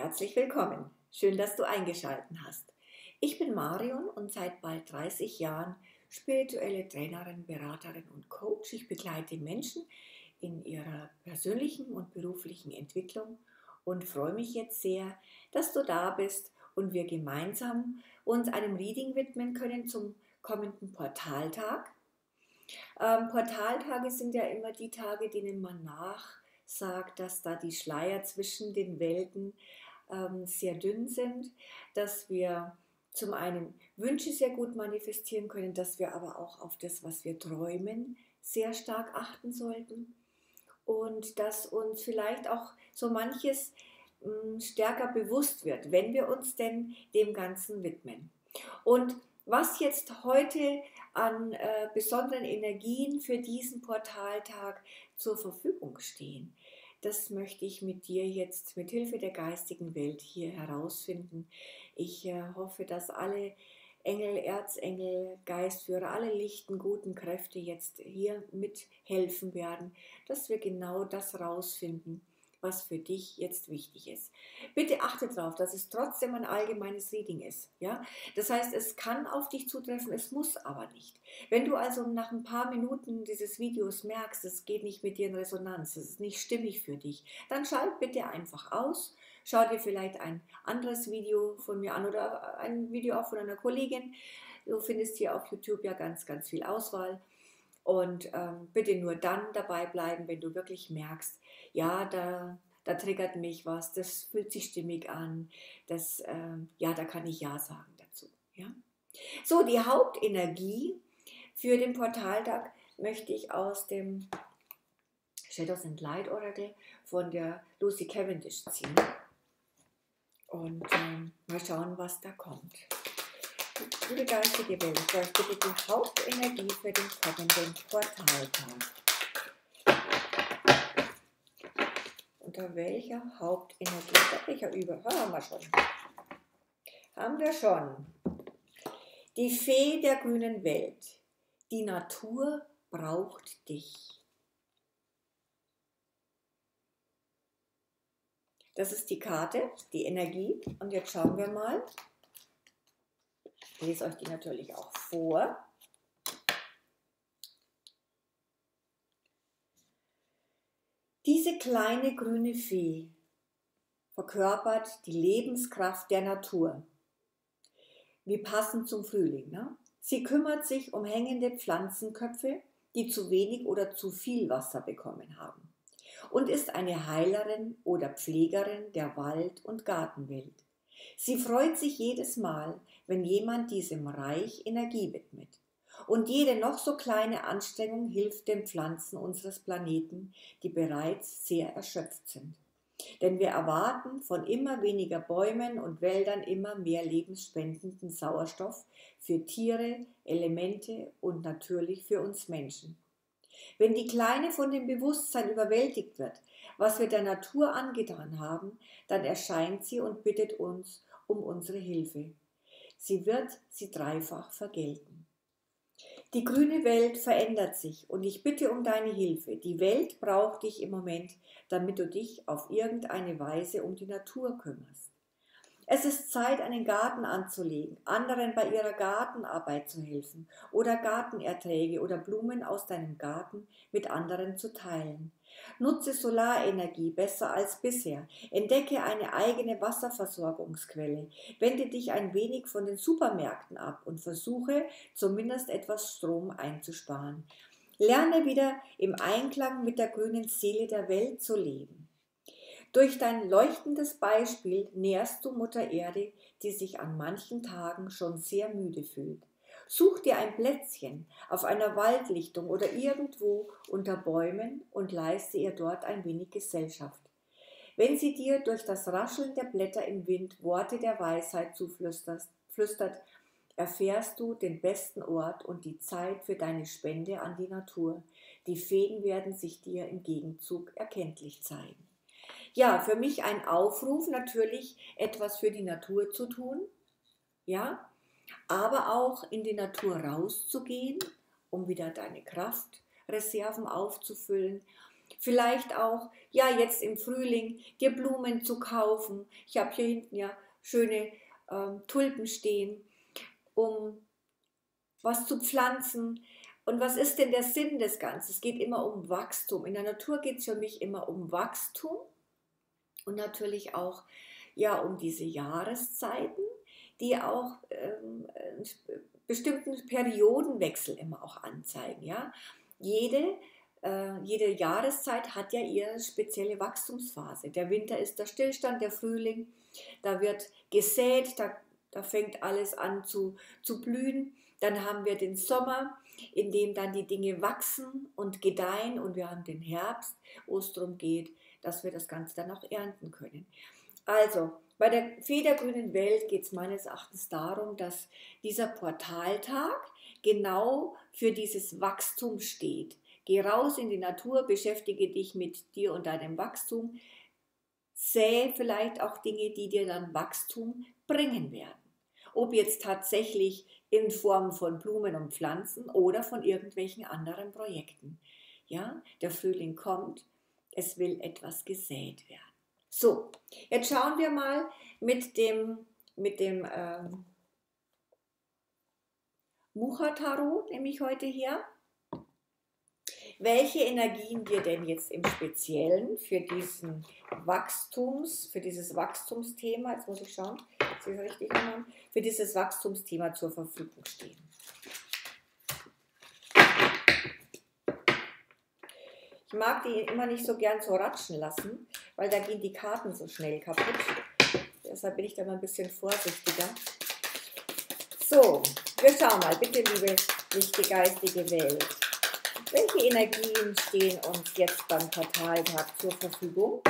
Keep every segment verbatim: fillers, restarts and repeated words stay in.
Herzlich willkommen. Schön, dass du eingeschaltet hast. Ich bin Marion und seit bald dreißig Jahren spirituelle Trainerin, Beraterin und Coach. Ich begleite Menschen in ihrer persönlichen und beruflichen Entwicklung und freue mich jetzt sehr, dass du da bist und wir gemeinsam uns einem Reading widmen können zum kommenden Portaltag. Ähm, Portaltage sind ja immer die Tage, denen man nachsagt, dass da die Schleier zwischen den Welten ähm, sehr dünn sind, dass wir zum einen Wünsche sehr gut manifestieren können, dass wir aber auch auf das, was wir träumen, sehr stark achten sollten und dass uns vielleicht auch so manches mh, stärker bewusst wird, wenn wir uns denn dem Ganzen widmen. Und was jetzt heute an äh, besonderen Energien für diesen Portaltag zur Verfügung stehen, das möchte ich mit dir jetzt mit Hilfe der geistigen Welt hier herausfinden. Ich äh, hoffe, dass alle Engel, Erzengel, Geistführer, alle lichten, guten Kräfte jetzt hier mithelfen werden, dass wir genau das rausfinden, was für dich jetzt wichtig ist. Bitte achte darauf, dass es trotzdem ein allgemeines Reading ist. Ja? Das heißt, es kann auf dich zutreffen, es muss aber nicht. Wenn du also nach ein paar Minuten dieses Videos merkst, es geht nicht mit dir in Resonanz, es ist nicht stimmig für dich, dann schalt bitte einfach aus, schau dir vielleicht ein anderes Video von mir an oder ein Video auch von einer Kollegin. Du findest hier auf YouTube ja ganz, ganz viel Auswahl. Und ähm, bitte nur dann dabei bleiben, wenn du wirklich merkst, ja, da, da triggert mich was, das fühlt sich stimmig an, das, ähm, ja, da kann ich Ja sagen dazu. Ja? So, die Hauptenergie für den Portaltag möchte ich aus dem Shadows and Light Oracle von der Lucy Cavendish ziehen und ähm, mal schauen, was da kommt. Liebe geistige Welt, ich bräuchte bitte die Hauptenergie für den kommenden Portaltag. Unter welcher Hauptenergie, unter welcher Über... Ah, haben wir schon. Haben wir schon. Die Fee der grünen Welt. Die Natur braucht dich. Das ist die Karte, die Energie. Und jetzt schauen wir mal. Ich lese euch die natürlich auch vor. Diese kleine grüne Fee verkörpert die Lebenskraft der Natur. Wie passend zum Frühling, ne? Sie kümmert sich um hängende Pflanzenköpfe, die zu wenig oder zu viel Wasser bekommen haben, und ist eine Heilerin oder Pflegerin der Wald- und Gartenwelt. Sie freut sich jedes Mal, wenn jemand diesem Reich Energie widmet. Und jede noch so kleine Anstrengung hilft den Pflanzen unseres Planeten, die bereits sehr erschöpft sind. Denn wir erwarten von immer weniger Bäumen und Wäldern immer mehr lebensspendenden Sauerstoff für Tiere, Elemente und natürlich für uns Menschen. Wenn die Kleine von dem Bewusstsein überwältigt wird, was wir der Natur angetan haben, dann erscheint sie und bittet uns um unsere Hilfe. Sie wird sie dreifach vergelten. Die grüne Welt verändert sich und ich bitte um deine Hilfe. Die Welt braucht dich im Moment, damit du dich auf irgendeine Weise um die Natur kümmerst. Es ist Zeit, einen Garten anzulegen, anderen bei ihrer Gartenarbeit zu helfen oder Gartenerträge oder Blumen aus deinem Garten mit anderen zu teilen. Nutze Solarenergie besser als bisher. Entdecke eine eigene Wasserversorgungsquelle. Wende dich ein wenig von den Supermärkten ab und versuche zumindest etwas Strom einzusparen. Lerne wieder im Einklang mit der grünen Seele der Welt zu leben. Durch dein leuchtendes Beispiel nährst du Mutter Erde, die sich an manchen Tagen schon sehr müde fühlt. Such dir ein Plätzchen auf einer Waldlichtung oder irgendwo unter Bäumen und leiste ihr dort ein wenig Gesellschaft. Wenn sie dir durch das Rascheln der Blätter im Wind Worte der Weisheit zuflüstert, erfährst du den besten Ort und die Zeit für deine Spende an die Natur. Die Feen werden sich dir im Gegenzug erkenntlich zeigen. Ja, für mich ein Aufruf, natürlich etwas für die Natur zu tun, ja, aber auch in die Natur rauszugehen, um wieder deine Kraftreserven aufzufüllen Vielleicht auch, ja, jetzt im Frühling dir Blumen zu kaufen. Ich habe hier hinten ja schöne ähm, Tulpen stehen, um was zu pflanzen. Und was ist denn der Sinn des Ganzen? Es geht immer um Wachstum. In der Natur geht es für mich immer um Wachstum und natürlich auch ja, um diese Jahreszeiten, die auch ähm, bestimmten Periodenwechsel immer auch anzeigen. Ja? Jede, äh, jede Jahreszeit hat ja ihre spezielle Wachstumsphase. Der Winter ist der Stillstand, der Frühling, da wird gesät, da, da fängt alles an zu, zu blühen. Dann haben wir den Sommer, in dem dann die Dinge wachsen und gedeihen, und wir haben den Herbst, wo es darum geht, dass wir das Ganze dann auch ernten können. Also, bei der Fee der grünen Welt geht es meines Erachtens darum, dass dieser Portaltag genau für dieses Wachstum steht. Geh raus in die Natur, beschäftige dich mit dir und deinem Wachstum, sähe vielleicht auch Dinge, die dir dann Wachstum bringen werden. Ob jetzt tatsächlich in Form von Blumen und Pflanzen oder von irgendwelchen anderen Projekten. Ja, der Frühling kommt, es will etwas gesät werden. So, jetzt schauen wir mal mit dem, mit dem ähm, Mucha-Tarot, nehme ich heute her, welche Energien wir denn jetzt im Speziellen für diesen Wachstums, für dieses Wachstumsthema, jetzt muss ich schauen, dass ich es richtig habe, für dieses Wachstumsthema zur Verfügung stehen. Ich mag die immer nicht so gern so ratschen lassen, weil da gehen die Karten so schnell kaputt. Deshalb bin ich da mal ein bisschen vorsichtiger. So, wir schauen mal, bitte, liebe lichte geistige Welt. Welche Energien stehen uns jetzt beim Portaltag zur Verfügung,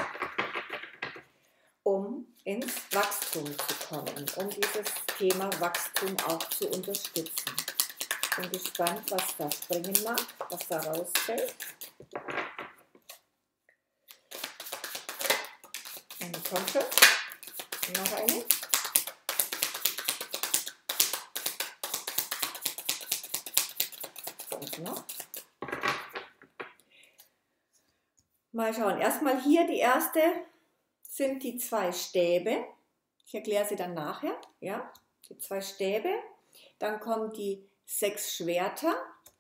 um ins Wachstum zu kommen, um dieses Thema Wachstum auch zu unterstützen? Ich bin gespannt, was das bringen mag, was da rausfällt. Eine kommt schon. Noch eine. Und noch. Mal schauen. Erstmal hier die erste sind die zwei Stäbe. Ich erkläre sie dann nachher. Ja, die zwei Stäbe. Dann kommen die sechs Schwerter.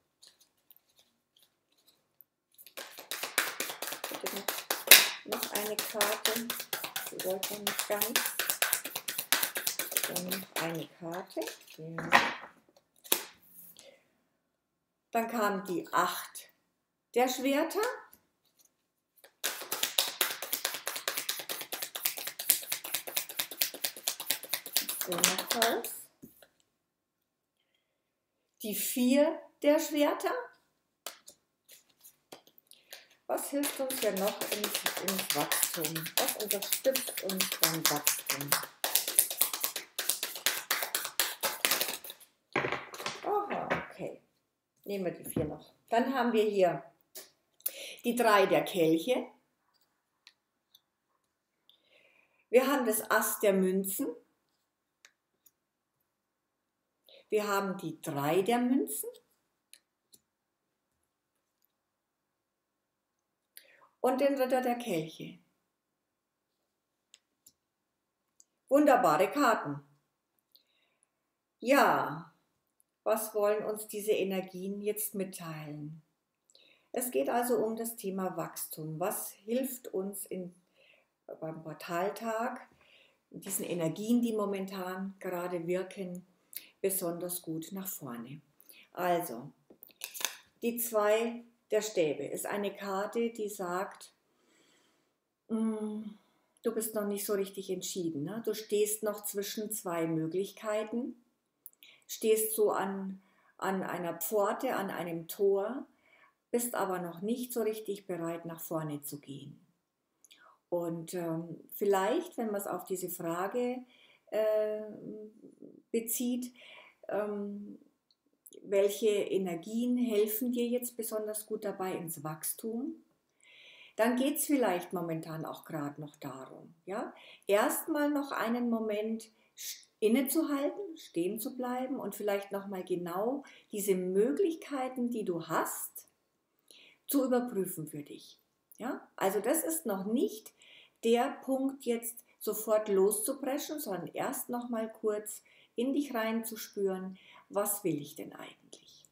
Noch eine Karte. Sie sollte nicht ganz. Dann noch eine Karte. Ja. Dann kam die acht der Schwerter. So noch raus. Die vier der Schwerter. Was hilft uns ja noch ins, ins Wachstum? Was unterstützt uns beim Wachstum? Aha, okay. Nehmen wir die vier noch. Dann haben wir hier die drei der Kelche. Wir haben das Ass der Münzen. Wir haben die drei der Münzen. Und den Ritter der Kelche. Wunderbare Karten. Ja, was wollen uns diese Energien jetzt mitteilen? Es geht also um das Thema Wachstum. Was hilft uns in, beim Portaltag, diesen Energien, die momentan gerade wirken, besonders gut nach vorne? Also, die zwei der Stäbe ist eine Karte, die sagt, mh, du bist noch nicht so richtig entschieden. Ne? Du stehst noch zwischen zwei Möglichkeiten, stehst so an, an einer Pforte, an einem Tor, bist aber noch nicht so richtig bereit, nach vorne zu gehen. Und ähm, vielleicht, wenn man es auf diese Frage äh, bezieht, ähm, welche Energien helfen dir jetzt besonders gut dabei ins Wachstum, dann geht es vielleicht momentan auch gerade noch darum, ja, erstmal noch einen Moment innezuhalten, stehen zu bleiben und vielleicht nochmal genau diese Möglichkeiten, die du hast, zu überprüfen für dich. Ja? Also das ist noch nicht der Punkt, jetzt sofort loszupreschen, sondern erst noch mal kurz in dich reinzuspüren, was will ich denn eigentlich?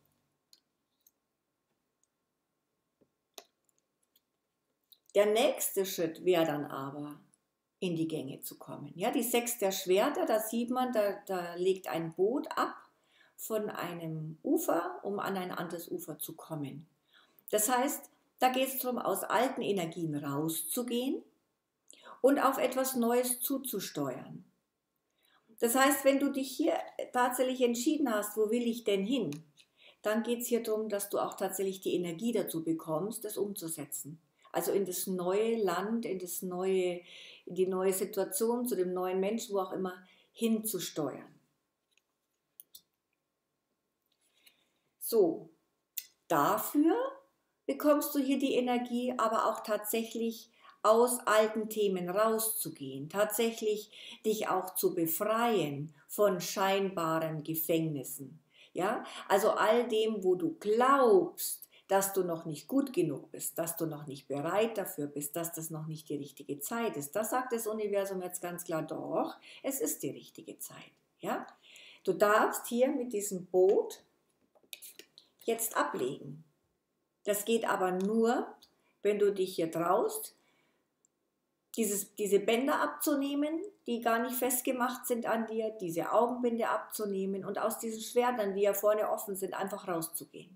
Der nächste Schritt wäre dann aber, in die Gänge zu kommen. Ja, die Sechs der Schwerter, da sieht man, da, da legt ein Boot ab von einem Ufer, um an ein anderes Ufer zu kommen. Das heißt, da geht es darum, aus alten Energien rauszugehen und auf etwas Neues zuzusteuern. Das heißt, wenn du dich hier tatsächlich entschieden hast, wo will ich denn hin, dann geht es hier darum, dass du auch tatsächlich die Energie dazu bekommst, das umzusetzen. Also in das neue Land, in das neue, in die neue Situation, zu dem neuen Menschen, wo auch immer, hinzusteuern. So, dafür bekommst du hier die Energie, aber auch tatsächlich aus alten Themen rauszugehen, tatsächlich dich auch zu befreien von scheinbaren Gefängnissen. Ja, also all dem, wo du glaubst, dass du noch nicht gut genug bist, dass du noch nicht bereit dafür bist, dass das noch nicht die richtige Zeit ist. Das sagt das Universum jetzt ganz klar, doch, es ist die richtige Zeit. Ja? Du darfst hier mit diesem Boot jetzt ablegen. Das geht aber nur, wenn du dich hier traust, dieses, diese Bänder abzunehmen, die gar nicht festgemacht sind an dir, diese Augenbinde abzunehmen und aus diesen Schwertern, die ja vorne offen sind, einfach rauszugehen.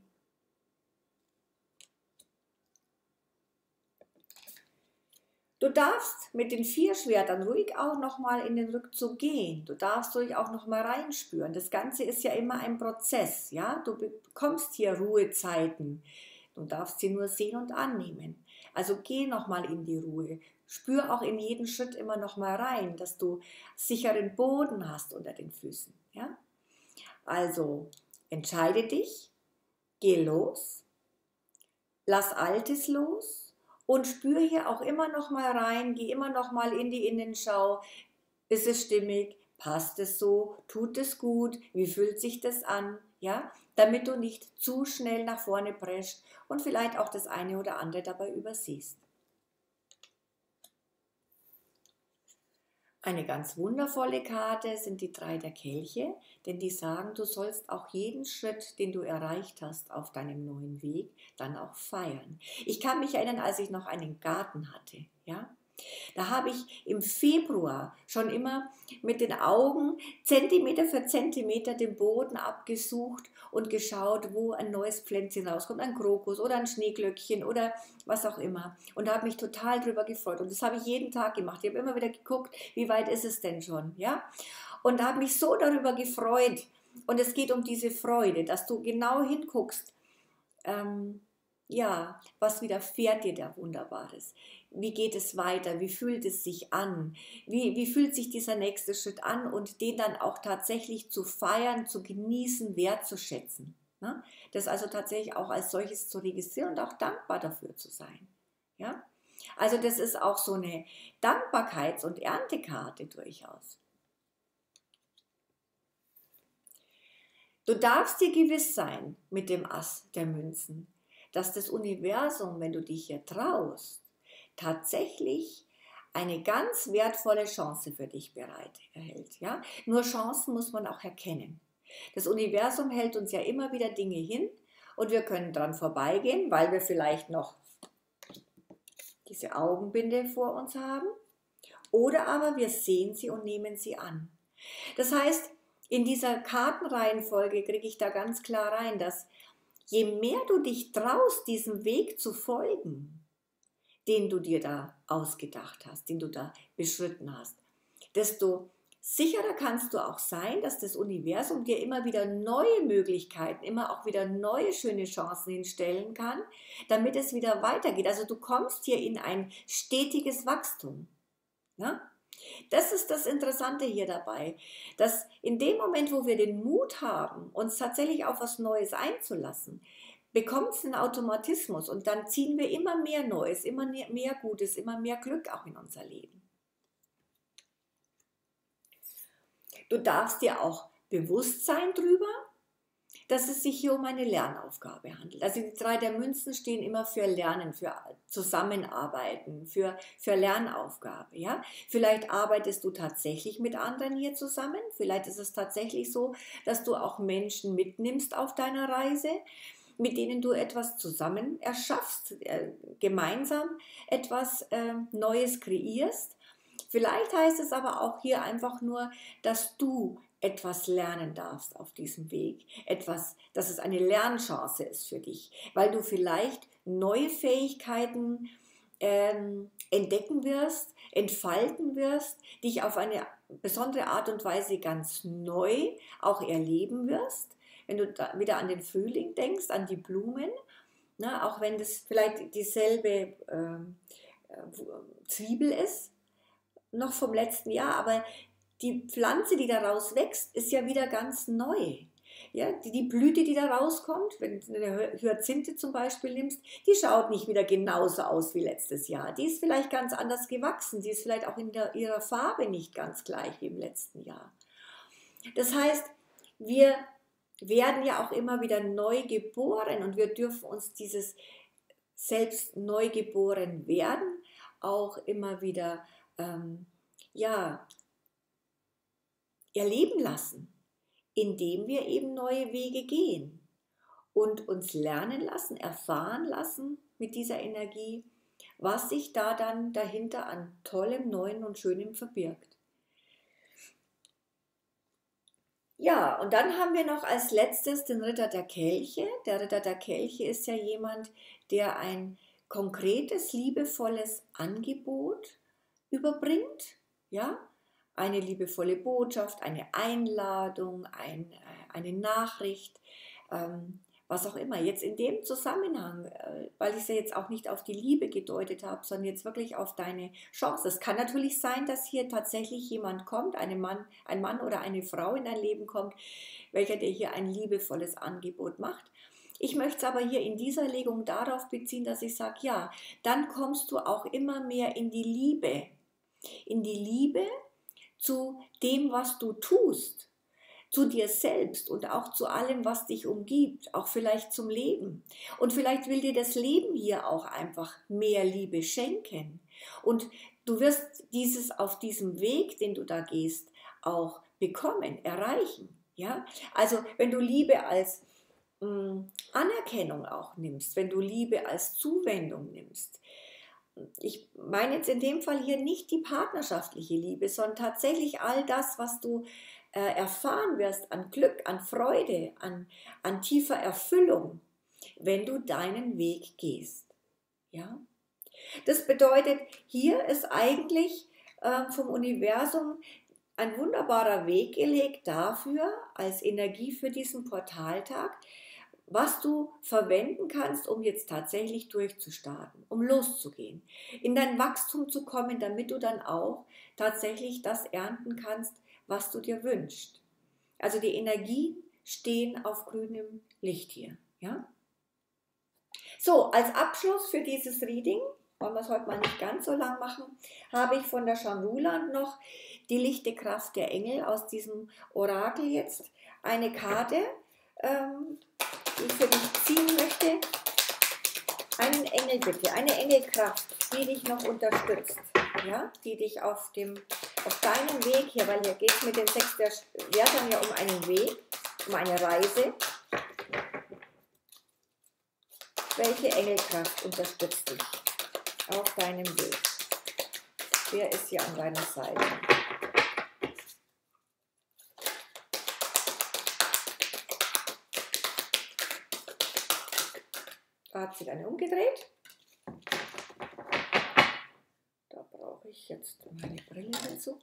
Du darfst mit den vier Schwertern ruhig auch nochmal in den Rückzug gehen. Du darfst ruhig auch nochmal reinspüren. Das Ganze ist ja immer ein Prozess. Ja? Du bekommst hier Ruhezeiten. Du darfst sie nur sehen und annehmen. Also geh nochmal in die Ruhe. Spür auch in jeden Schritt immer nochmal rein, dass du sicheren Boden hast unter den Füßen. Ja? Also entscheide dich, geh los, lass Altes los. Und spür hier auch immer noch mal rein, geh immer noch mal in die Innenschau. Ist es stimmig? Passt es so? Tut es gut? Wie fühlt sich das an? Ja, damit du nicht zu schnell nach vorne preschst und vielleicht auch das eine oder andere dabei übersiehst. Eine ganz wundervolle Karte sind die drei der Kelche, denn die sagen, du sollst auch jeden Schritt, den du erreicht hast auf deinem neuen Weg, dann auch feiern. Ich kann mich erinnern, als ich noch einen Garten hatte, ja, da habe ich im Februar schon immer mit den Augen Zentimeter für Zentimeter den Boden abgesucht und geschaut, wo ein neues Pflänzchen rauskommt, ein Krokus oder ein Schneeglöckchen oder was auch immer. Und da habe mich total drüber gefreut. Und das habe ich jeden Tag gemacht. Ich habe immer wieder geguckt, wie weit ist es denn schon, ja? Und da habe mich so darüber gefreut. Und es geht um diese Freude, dass du genau hinguckst, ähm, ja, was widerfährt dir da Wunderbares? Wie geht es weiter? Wie fühlt es sich an? Wie, wie fühlt sich dieser nächste Schritt an? Und den dann auch tatsächlich zu feiern, zu genießen, wertzuschätzen. Ne? Das also tatsächlich auch als solches zu registrieren und auch dankbar dafür zu sein. Ja? Also das ist auch so eine Dankbarkeits- und Erntekarte durchaus. Du darfst dir gewiss sein mit dem Ass der Münzen, dass das Universum, wenn du dich hier traust, tatsächlich eine ganz wertvolle Chance für dich bereit erhält. Ja? Nur Chancen muss man auch erkennen. Das Universum hält uns ja immer wieder Dinge hin und wir können dran vorbeigehen, weil wir vielleicht noch diese Augenbinde vor uns haben. Oder aber wir sehen sie und nehmen sie an. Das heißt, in dieser Kartenreihenfolge kriege ich da ganz klar rein, dass je mehr du dich traust, diesem Weg zu folgen, den du dir da ausgedacht hast, den du da beschritten hast, desto sicherer kannst du auch sein, dass das Universum dir immer wieder neue Möglichkeiten, immer auch wieder neue schöne Chancen hinstellen kann, damit es wieder weitergeht. Also du kommst hier in ein stetiges Wachstum. Ja? Das ist das Interessante hier dabei, dass in dem Moment, wo wir den Mut haben, uns tatsächlich auf was Neues einzulassen, bekommt es einen Automatismus und dann ziehen wir immer mehr Neues, immer mehr Gutes, immer mehr Glück auch in unser Leben. Du darfst dir auch bewusst sein drüber, dass es sich hier um eine Lernaufgabe handelt. Also die drei der Münzen stehen immer für Lernen, für Zusammenarbeiten, für, für Lernaufgabe. Ja? Vielleicht arbeitest du tatsächlich mit anderen hier zusammen. Vielleicht ist es tatsächlich so, dass du auch Menschen mitnimmst auf deiner Reise, mit denen du etwas zusammen erschaffst, äh, gemeinsam etwas äh, Neues kreierst. Vielleicht heißt es aber auch hier einfach nur, dass du etwas lernen darfst auf diesem Weg, etwas, dass es eine Lernchance ist für dich, weil du vielleicht neue Fähigkeiten ähm, entdecken wirst, entfalten wirst, dich auf eine besondere Art und Weise ganz neu auch erleben wirst. Wenn du da wieder an den Frühling denkst, an die Blumen, ne, auch wenn das vielleicht dieselbe ähm, äh, Zwiebel ist, noch vom letzten Jahr, aber die Pflanze, die daraus wächst, ist ja wieder ganz neu. Ja, die, die Blüte, die da rauskommt, wenn du eine Hyazinthe zum Beispiel nimmst, die schaut nicht wieder genauso aus wie letztes Jahr. Die ist vielleicht ganz anders gewachsen, die ist vielleicht auch in der, ihrer Farbe nicht ganz gleich wie im letzten Jahr. Das heißt, wir werden ja auch immer wieder neu geboren und wir dürfen uns dieses selbst neu geboren werden auch immer wieder ähm, ja, erleben lassen, indem wir eben neue Wege gehen und uns lernen lassen, erfahren lassen mit dieser Energie, was sich da dann dahinter an tollem, Neuen und Schönem verbirgt. Ja, und dann haben wir noch als letztes den Ritter der Kelche. Der Ritter der Kelche ist ja jemand, der ein konkretes, liebevolles Angebot überbringt, ja, eine liebevolle Botschaft, eine Einladung, ein, eine Nachricht, ähm, was auch immer. Jetzt in dem Zusammenhang, äh, weil ich es ja jetzt auch nicht auf die Liebe gedeutet habe, sondern jetzt wirklich auf deine Chance. Es kann natürlich sein, dass hier tatsächlich jemand kommt, eine Mann, ein Mann oder eine Frau in dein Leben kommt, welcher dir hier ein liebevolles Angebot macht. Ich möchte es aber hier in dieser Legung darauf beziehen, dass ich sage, ja, dann kommst du auch immer mehr in die Liebe. In die Liebe zu dem, was du tust, zu dir selbst und auch zu allem, was dich umgibt, auch vielleicht zum Leben. Und vielleicht will dir das Leben hier auch einfach mehr Liebe schenken. Und du wirst dieses auf diesem Weg, den du da gehst, auch bekommen, erreichen. Ja? Also wenn du Liebe als mh, Anerkennung auch nimmst, wenn du Liebe als Zuwendung nimmst, ich meine jetzt in dem Fall hier nicht die partnerschaftliche Liebe, sondern tatsächlich all das, was du äh, erfahren wirst an Glück, an Freude, an, an tiefer Erfüllung, wenn du deinen Weg gehst. Ja? Das bedeutet, hier ist eigentlich äh, vom Universum ein wunderbarer Weg gelegt dafür, als Energie für diesen Portaltag, was du verwenden kannst, um jetzt tatsächlich durchzustarten, um loszugehen, in dein Wachstum zu kommen, damit du dann auch tatsächlich das ernten kannst, was du dir wünschst. Also die Energien stehen auf grünem Licht hier. Ja? So, als Abschluss für dieses Reading, wollen wir es heute mal nicht ganz so lang machen, habe ich von der Shanuland noch die lichte Kraft der Engel aus diesem Orakel jetzt eine Karte, ähm, die ich für dich ziehen möchte. Einen Engel bitte, eine Engelkraft, die dich noch unterstützt, ja? Die dich auf, dem, auf deinem Weg hier, weil hier geht es mit den Sechs der Schwertern ja um einen Weg, um eine Reise. Welche Engelkraft unterstützt dich auf deinem Weg? Wer ist hier an deiner Seite? Da hat sich eine umgedreht. Da brauche ich jetzt meine Brille dazu.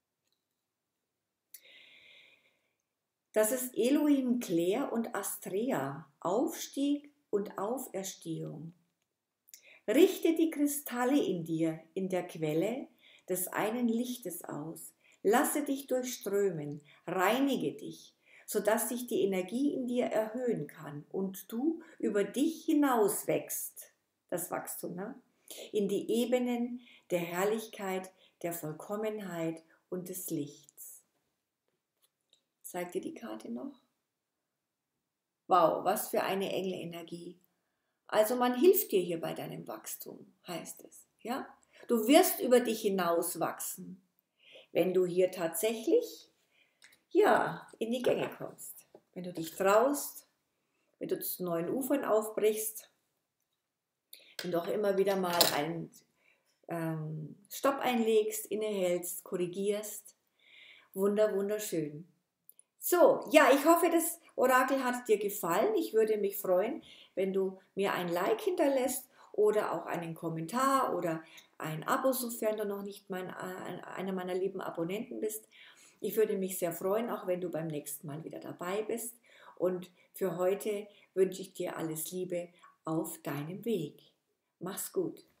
Das ist Elohim Claire und Astrea, Aufstieg und Auferstehung. Richte die Kristalle in dir, in der Quelle des einen Lichtes aus. Lasse dich durchströmen, reinige dich, sodass sich die Energie in dir erhöhen kann und du über dich hinaus wächst, das Wachstum, ne? In die Ebenen der Herrlichkeit, der Vollkommenheit und des Lichts. Zeigt dir die Karte noch? Wow, was für eine Engelenergie. Also man hilft dir hier bei deinem Wachstum, heißt es. Ja? Du wirst über dich hinaus wachsen, wenn du hier tatsächlich ja, in die Gänge kommst. Wenn du dich traust, wenn du zu neuen Ufern aufbrichst, wenn du auch immer wieder mal einen ähm, Stopp einlegst, innehältst, korrigierst. Wunder, wunderschön. So, ja, ich hoffe, das Orakel hat dir gefallen. Ich würde mich freuen, wenn du mir ein Like hinterlässt oder auch einen Kommentar oder ein Abo, sofern du noch nicht mein, einer meiner lieben Abonnenten bist. Ich würde mich sehr freuen, auch wenn du beim nächsten Mal wieder dabei bist. Und für heute wünsche ich dir alles Liebe auf deinem Weg. Mach's gut.